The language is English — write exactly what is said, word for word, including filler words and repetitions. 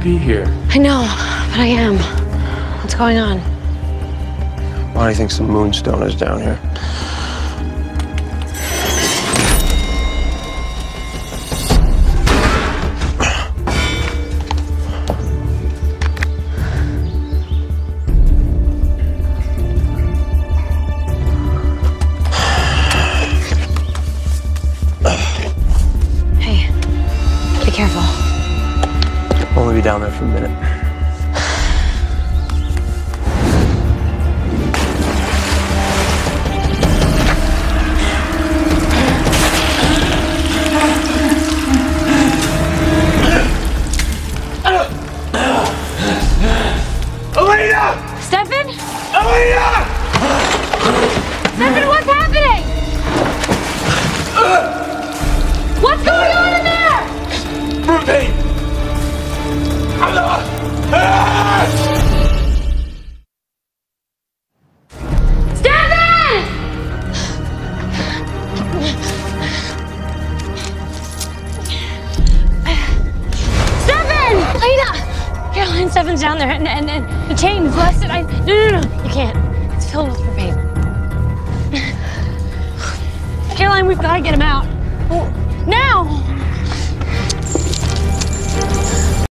be here. I know, but I am. What's going on? Why do you think some Moonstone is down here? Hey, be careful. I'll only be down there for a minute. Stefan? Elena! Stefan, what's happening? What's going on in there? Vervain! Stefan! Stefan! Lena! Caroline, Stefan's down there, and, and, and the chain is busted. I, no, no, no, you can't. It's filled with Vervain. Caroline, we've got to get him out. Oh, now!